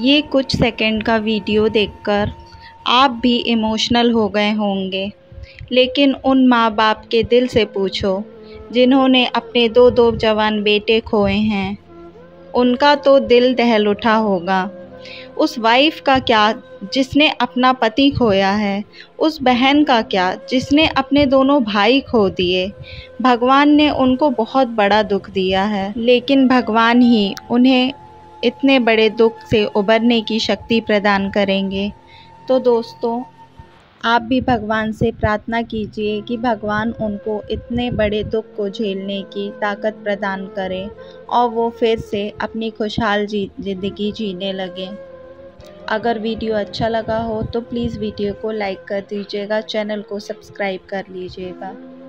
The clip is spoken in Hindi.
ये कुछ सेकंड का वीडियो देखकर आप भी इमोशनल हो गए होंगे, लेकिन उन माँ बाप के दिल से पूछो जिन्होंने अपने दो जवान बेटे खोए हैं। उनका तो दिल दहल उठा होगा। उस वाइफ का क्या जिसने अपना पति खोया है, उस बहन का क्या जिसने अपने दोनों भाई खो दिए। भगवान ने उनको बहुत बड़ा दुख दिया है, लेकिन भगवान ही उन्हें इतने बड़े दुख से उबरने की शक्ति प्रदान करेंगे। तो दोस्तों, आप भी भगवान से प्रार्थना कीजिए कि भगवान उनको इतने बड़े दुख को झेलने की ताकत प्रदान करें और वो फिर से अपनी खुशहाल ज़िंदगी जीने लगें। अगर वीडियो अच्छा लगा हो तो प्लीज़ वीडियो को लाइक कर दीजिएगा, चैनल को सब्सक्राइब कर लीजिएगा।